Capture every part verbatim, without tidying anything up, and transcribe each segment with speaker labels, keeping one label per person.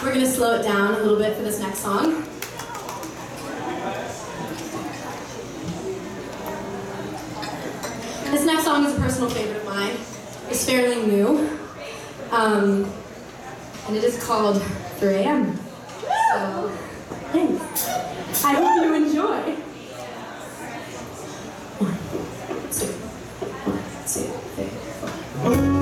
Speaker 1: We're going to slow it down a little bit for this next song. This next song is a personal favorite of mine. It's fairly new. Um, and it is called three A M So, thanks. I hope you enjoy. One, two, one, two, three, four.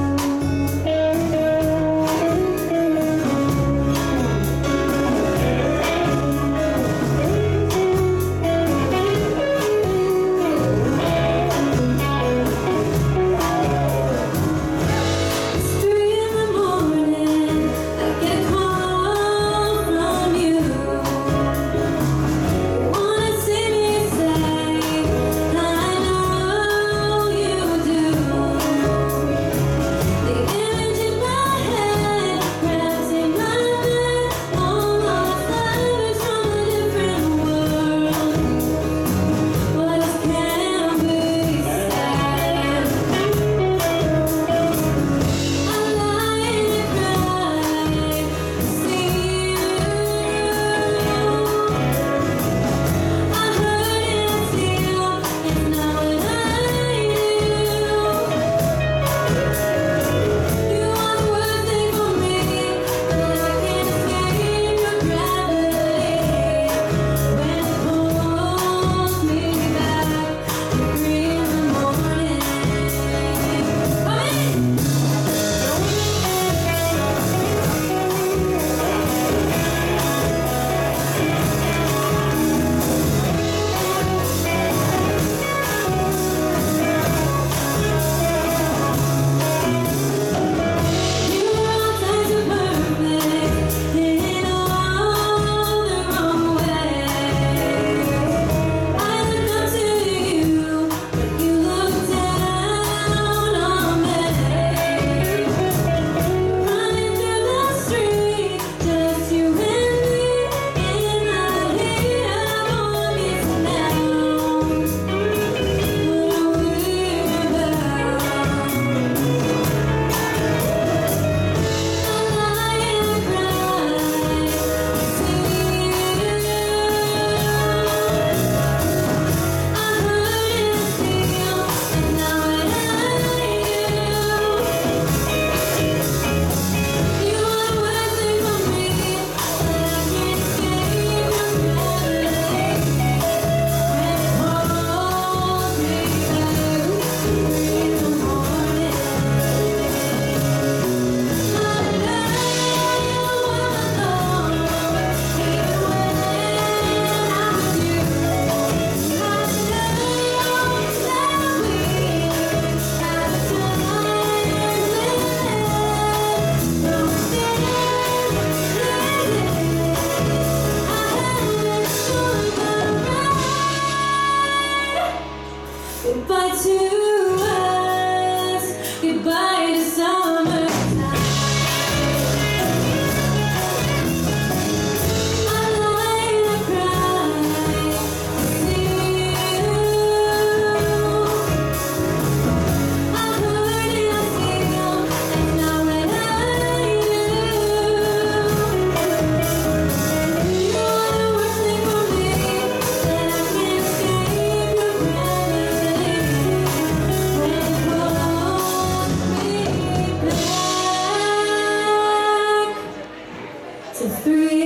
Speaker 1: Goodbye to us, goodbye to summertime. I lie and cry, see you. I heard and I feel, and now that I do, you are the worst thing for me, that I can't escape your gravity. To three